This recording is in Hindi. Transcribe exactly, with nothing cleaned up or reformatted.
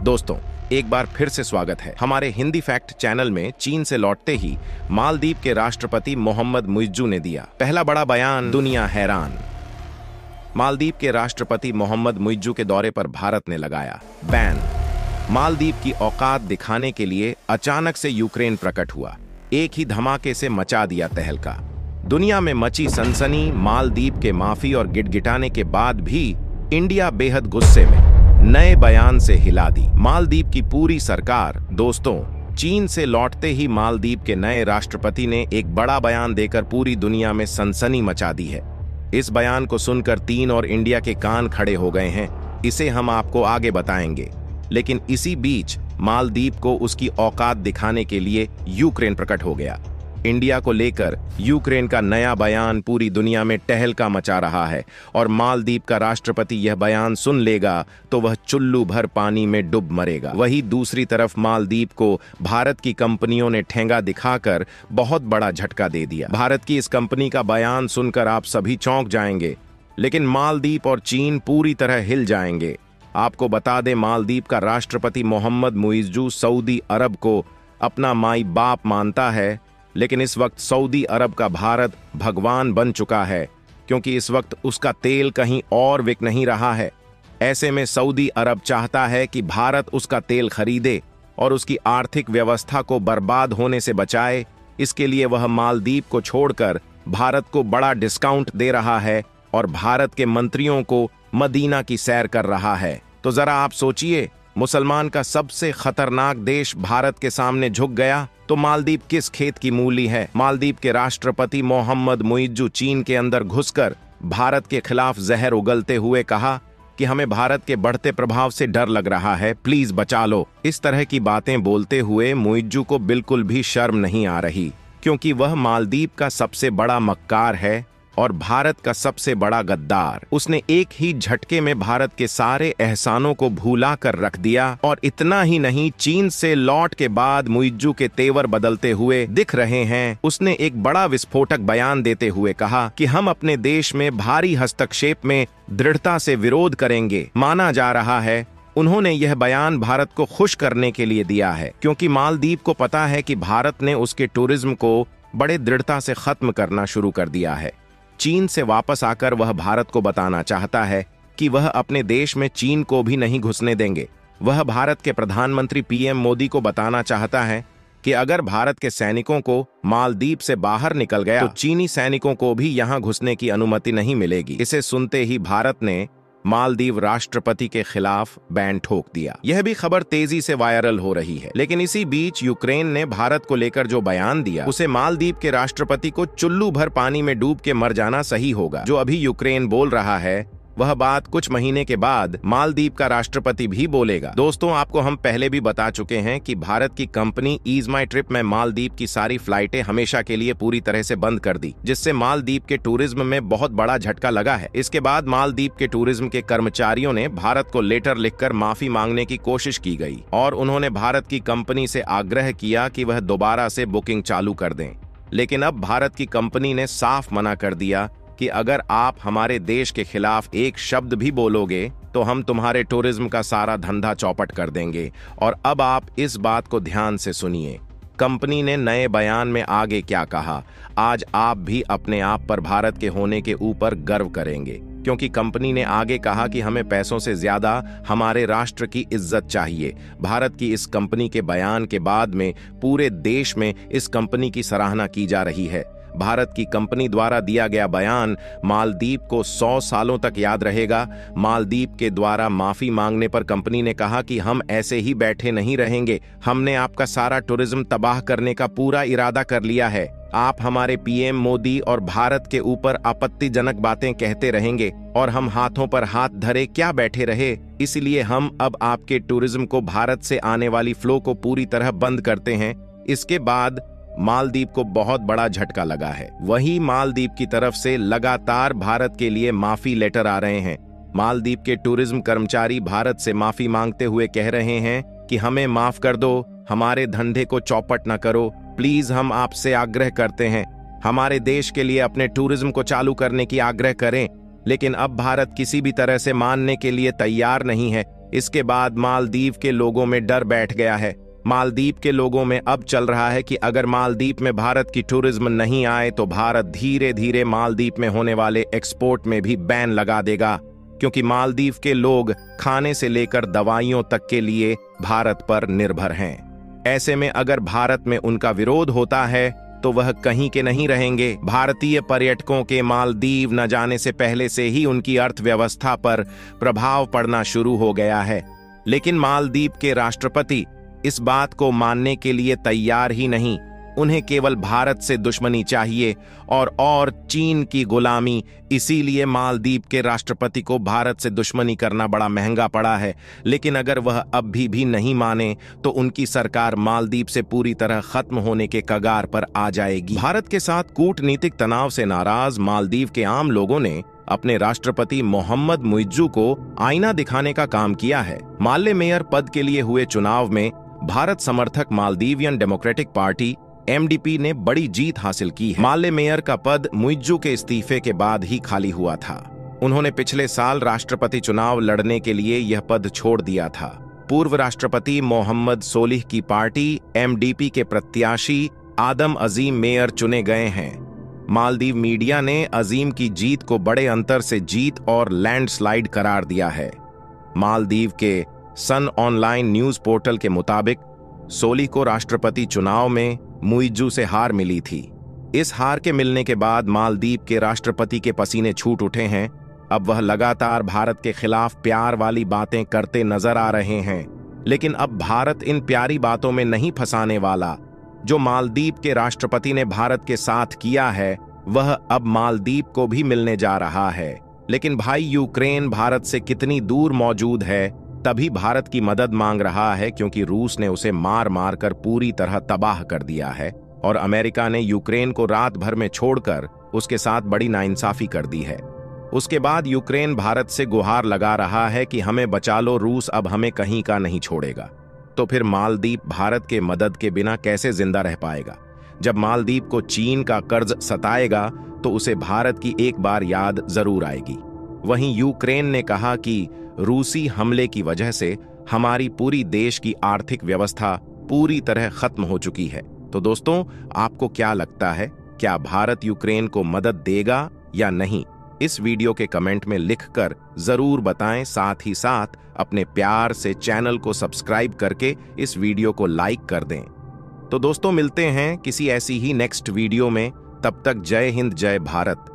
दोस्तों, एक बार फिर से स्वागत है हमारे हिंदी फैक्ट चैनल में। चीन से लौटते ही मालदीव के राष्ट्रपति मोहम्मद मुइज्जू ने दिया पहला बड़ा बयान, दुनिया हैरान। मालदीव के राष्ट्रपति मोहम्मद मुइज्जू के दौरे पर भारत ने लगाया बैन। मालदीव की औकात दिखाने के लिए अचानक से यूक्रेन प्रकट हुआ, एक ही धमाके से मचा दिया तहलका। दुनिया में मची सनसनी। मालदीव के माफी और गिटगिटाने के बाद भी इंडिया बेहद गुस्से में नए बयान से हिला दी मालदीव की पूरी सरकार। दोस्तों, चीन से लौटते ही मालदीव के नए राष्ट्रपति ने एक बड़ा बयान देकर पूरी दुनिया में सनसनी मचा दी है। इस बयान को सुनकर चीन और इंडिया के कान खड़े हो गए हैं। इसे हम आपको आगे बताएंगे, लेकिन इसी बीच मालदीव को उसकी औकात दिखाने के लिए यूक्रेन प्रकट हो गया। इंडिया को लेकर यूक्रेन का नया बयान पूरी दुनिया में टहलका मचा रहा है और मालदीव का राष्ट्रपति यह बयान सुन लेगा तो वह चुल्लू भर पानी में डूब मरेगा। वहीं दूसरी तरफ मालदीव को भारत की कंपनियों ने ठेंगा दिखाकर बहुत बड़ा झटका दे दिया। भारत की इस कंपनी का बयान सुनकर आप सभी चौंक जाएंगे, लेकिन मालदीव और चीन पूरी तरह हिल जाएंगे। आपको बता दें, मालदीव का राष्ट्रपति मोहम्मद मुइज्जू सऊदी अरब को अपना माई बाप मानता है, लेकिन इस वक्त सऊदी अरब का भारत भगवान बन चुका है, क्योंकि इस वक्त उसका तेल कहीं और बिक नहीं रहा है। ऐसे में सऊदी अरब चाहता है कि भारत उसका तेल खरीदे और उसकी आर्थिक व्यवस्था को बर्बाद होने से बचाए। इसके लिए वह मालदीव को छोड़कर भारत को बड़ा डिस्काउंट दे रहा है और भारत के मंत्रियों को मदीना की सैर कर रहा है। तो जरा आप सोचिए, मुसलमान का सबसे खतरनाक देश भारत के सामने झुक गया तो मालदीव किस खेत की मूली है। मालदीव के राष्ट्रपति मोहम्मद मुइज्जू चीन के अंदर घुसकर भारत के खिलाफ जहर उगलते हुए कहा कि हमें भारत के बढ़ते प्रभाव से डर लग रहा है, प्लीज बचा लो। इस तरह की बातें बोलते हुए मुइज्जू को बिल्कुल भी शर्म नहीं आ रही, क्योंकि वह मालदीव का सबसे बड़ा मक्कार है और भारत का सबसे बड़ा गद्दार। उसने एक ही झटके में भारत के सारे एहसानों को भुला कर रख दिया। और इतना ही नहीं, चीन से लौट के बाद मुइज्जू के तेवर बदलते हुए दिख रहे हैं। उसने एक बड़ा विस्फोटक बयान देते हुए कहा कि हम अपने देश में भारी हस्तक्षेप में दृढ़ता से विरोध करेंगे। माना जा रहा है उन्होंने यह बयान भारत को खुश करने के लिए दिया है, क्योंकि मालदीव को पता है कि भारत ने उसके टूरिज्म को बड़े दृढ़ता से खत्म करना शुरू कर दिया है। चीन से वापस आकर वह भारत को बताना चाहता है कि वह अपने देश में चीन को भी नहीं घुसने देंगे। वह भारत के प्रधानमंत्री पीएम मोदी को बताना चाहता है कि अगर भारत के सैनिकों को मालदीव से बाहर निकल गया तो चीनी सैनिकों को भी यहां घुसने की अनुमति नहीं मिलेगी। इसे सुनते ही भारत ने मालदीव राष्ट्रपति के खिलाफ बैन ठोक दिया। यह भी खबर तेजी से वायरल हो रही है, लेकिन इसी बीच यूक्रेन ने भारत को लेकर जो बयान दिया उसे मालदीव के राष्ट्रपति को चुल्लू भर पानी में डूब के मर जाना सही होगा। जो अभी यूक्रेन बोल रहा है वह बात कुछ महीने के बाद मालदीव का राष्ट्रपति भी बोलेगा। दोस्तों, आपको हम पहले भी बता चुके हैं कि भारत की कंपनी ईज माई ट्रिप में मालदीव की सारी फ्लाइटें हमेशा के लिए पूरी तरह से बंद कर दी, जिससे मालदीव के टूरिज्म में बहुत बड़ा झटका लगा है। इसके बाद मालदीव के टूरिज्म के कर्मचारियों ने भारत को लेटर लिखकर माफी मांगने की कोशिश की गई और उन्होंने भारत की कंपनी से आग्रह किया कि वह दोबारा से बुकिंग चालू कर दें। लेकिन अब भारत की कंपनी ने साफ मना कर दिया कि अगर आप हमारे देश के खिलाफ एक शब्द भी बोलोगे तो हम तुम्हारे टूरिज्म का सारा धंधा चौपट कर देंगे। और अब आप इस बात को ध्यान से सुनिए, कंपनी ने नए बयान में आगे क्या कहा। आज आप भी अपने आप पर भारत के होने के ऊपर गर्व करेंगे, क्योंकि कंपनी ने आगे कहा कि हमें पैसों से ज्यादा हमारे राष्ट्र की इज्जत चाहिए। भारत की इस कंपनी के बयान के बाद में पूरे देश में इस कंपनी की सराहना की जा रही है। भारत की कंपनी द्वारा दिया गया बयान मालदीव को सौ सालों तक याद रहेगा। मालदीव के द्वारा माफी मांगने पर कंपनी ने कहा कि हम ऐसे ही बैठे नहीं रहेंगे, हमने आपका सारा टूरिज्म तबाह करने का पूरा इरादा कर लिया है। आप हमारे पीएम मोदी और भारत के ऊपर आपत्तिजनक बातें कहते रहेंगे और हम हाथों पर हाथ धरे क्या बैठे रहे। इसलिए हम अब आपके टूरिज्म को, भारत से आने वाली फ्लो को पूरी तरह बंद करते हैं। इसके बाद मालदीव को बहुत बड़ा झटका लगा है। वहीं मालदीव की तरफ से लगातार भारत के लिए माफी लेटर आ रहे हैं। मालदीव के टूरिज्म कर्मचारी भारत से माफी मांगते हुए कह रहे हैं कि हमें माफ कर दो, हमारे धंधे को चौपट न करो, प्लीज हम आपसे आग्रह करते हैं, हमारे देश के लिए अपने टूरिज्म को चालू करने की आग्रह करें। लेकिन अब भारत किसी भी तरह से मानने के लिए तैयार नहीं है। इसके बाद मालदीव के लोगों में डर बैठ गया है। मालदीव के लोगों में अब चल रहा है कि अगर मालदीव में भारत की टूरिज्म नहीं आए तो भारत धीरे धीरे मालदीव में होने वाले एक्सपोर्ट में भी बैन लगा देगा, क्योंकि मालदीव के लोग खाने से लेकर दवाइयों तक के लिए भारत पर निर्भर हैं। ऐसे में अगर भारत में उनका विरोध होता है तो वह कहीं के नहीं रहेंगे। भारतीय पर्यटकों के मालदीव न जाने से पहले से ही उनकी अर्थव्यवस्था पर प्रभाव पड़ना शुरू हो गया है। लेकिन मालदीव के राष्ट्रपति इस बात को मानने के लिए तैयार ही नहीं। उन्हें केवल भारत से दुश्मनी चाहिए और और चीन की गुलामी। इसीलिए मालदीव के राष्ट्रपति को भारत से दुश्मनी करना बड़ा महंगा पड़ा है। लेकिन अगर वह अब भी भी नहीं माने तो उनकी सरकार मालदीव से पूरी तरह खत्म होने के कगार पर आ जाएगी। भारत के साथ कूटनीतिक तनाव से नाराज मालदीव के आम लोगों ने अपने राष्ट्रपति मोहम्मद मुइज्जू को आईना दिखाने का काम किया है। माले मेयर पद के लिए हुए चुनाव में भारत समर्थक Maldivian Democratic Party M D P ने बड़ी जीत हासिल की है। माले मेयर का पद मुइज्जू के इस्तीफे के बाद ही खाली हुआ था। उन्होंने पिछले साल राष्ट्रपति चुनाव लड़ने के लिए यह पद छोड़ दिया था। पूर्व राष्ट्रपति मोहम्मद सोलिह की पार्टी एम डी पी के प्रत्याशी आदम अजीम मेयर चुने गए हैं। मालदीव मीडिया ने अजीम की जीत को बड़े अंतर से जीत और लैंडस्लाइड करार दिया है। मालदीव के सन ऑनलाइन न्यूज पोर्टल के मुताबिक सोलिह को राष्ट्रपति चुनाव में मुइज्जू से हार मिली थी। इस हार के मिलने के बाद मालदीव के राष्ट्रपति के पसीने छूट उठे हैं। अब वह लगातार भारत के खिलाफ प्यार वाली बातें करते नजर आ रहे हैं। लेकिन अब भारत इन प्यारी बातों में नहीं फंसाने वाला। जो मालदीव के राष्ट्रपति ने भारत के साथ किया है वह अब मालदीव को भी मिलने जा रहा है। लेकिन भाई, यूक्रेन भारत से कितनी दूर मौजूद है, तभी भारत की मदद मांग रहा है, क्योंकि रूस ने उसे मार मार कर पूरी तरह तबाह कर दिया है और अमेरिका ने यूक्रेन को रात भर में छोड़कर उसके साथ बड़ी नाइंसाफी कर दी है। उसके बाद यूक्रेन भारत से गुहार लगा रहा है कि हमें बचा लो, रूस अब हमें कहीं का नहीं छोड़ेगा। तो फिर मालदीव भारत के मदद के बिना कैसे जिंदा रह पाएगा? जब मालदीव को चीन का कर्ज सताएगा तो उसे भारत की एक बार याद जरूर आएगी। वहीं यूक्रेन ने कहा कि रूसी हमले की वजह से हमारी पूरी देश की आर्थिक व्यवस्था पूरी तरह खत्म हो चुकी है। तो दोस्तों, आपको क्या लगता है, क्या भारत यूक्रेन को मदद देगा या नहीं? इस वीडियो के कमेंट में लिखकर जरूर बताएं। साथ ही साथ अपने प्यार से चैनल को सब्सक्राइब करके इस वीडियो को लाइक कर दें। तो दोस्तों, मिलते हैं किसी ऐसी ही नेक्स्ट वीडियो में। तब तक जय हिंद, जय भारत।